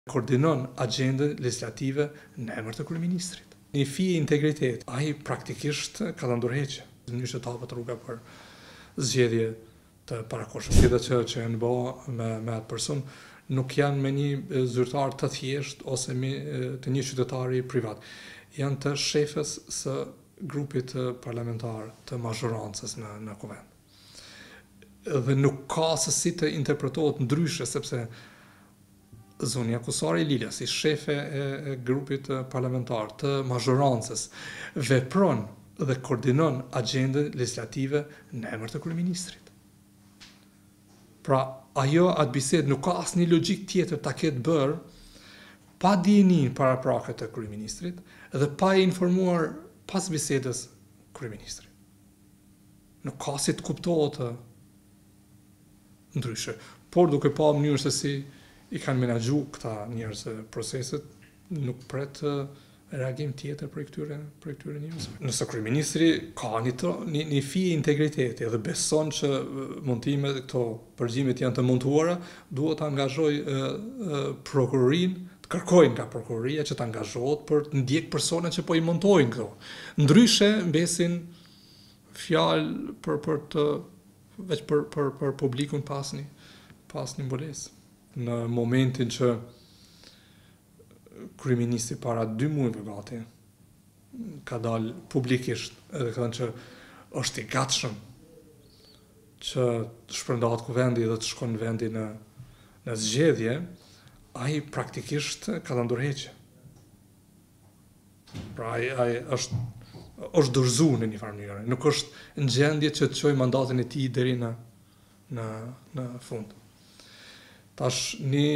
koordinon agjendën legislative në emër të kryeministrit. Një fije integritet, ai praktikisht ka ta ndërheqë në mënyrë të hapet rruga për zgjedhje të parakohshme. Zgjedhjet që janë bërë me atë person nuk janë me një zyrtar të thjesht ose me të një qytetari privat. Janë të shefës së grupit parlamentar të mazhorancës në kuvend. Dhe nuk ka se si të interpretohet ndryshe, sepse zonja Kusari Lila, si shefe e grupit parlamentar të mazhorancës, vepron dhe koordinon agjendën legislative në emër të kryeministrit. Pra, atë bisedë nuk ka asnjë logjik tjetër ta ketë bërë pa dijenin paraprake të kryeministrit dhe pa e informuar pas bisedës kryeministrit. Nuk ka si të kuptohet ndryshe, por duke pa mënyrë se si i kanë menaxhu këta njerëz proceset, nuk pret reagim tjetër për këtyre njerëzve. Nëse kryeministri ka një fije integriteti dhe beson që montimet këto përgjimet janë të montuara, duhet të angazhojë prokurorinë, të kërkojnë nga prokuroria që të angazhohet për të ndjek personat që po i montojnë këto. Ndryshe mbesin fjalë veç për publikun pas një mbulesë. Në momentin që kryeministri para 2 muajve gati ka dalë publikisht edhe ka thënë që është i gatshëm që të shpërndahet kuvendi dhe të shkon vendi në zgjedhje, ai praktikisht ka ta ndërheqë. Pra ai është dorëzuar në një farë mënyrë, nuk është në gjendje që të çojë mandatin e tij deri në fund. Tash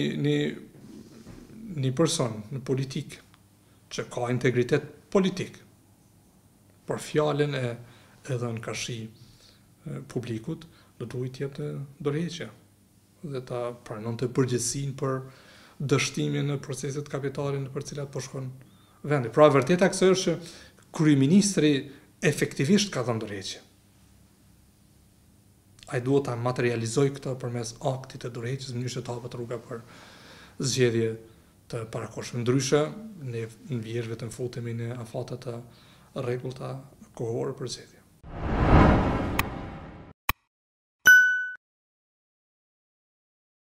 një person në politikë që ka integritet politik, por fjalën e dhënë kashi publikut, do duhet jetë dorëheqje dhe ta pranonte përgjegjësinë për dështimin në proceset kapitale për cilat po shkon vendi. Pra vërteta kësaj është që kryeministri efektivisht ka dhënë dorëheqje. Ai duhet ta materializojë këtë përmes aktit të dorëheqjes në mënyrë që të hapet rruga për zgjedhje të parakohshme. Ndryshe, ne vetëm futemi në afate të rregullta kohore për zgjedhje.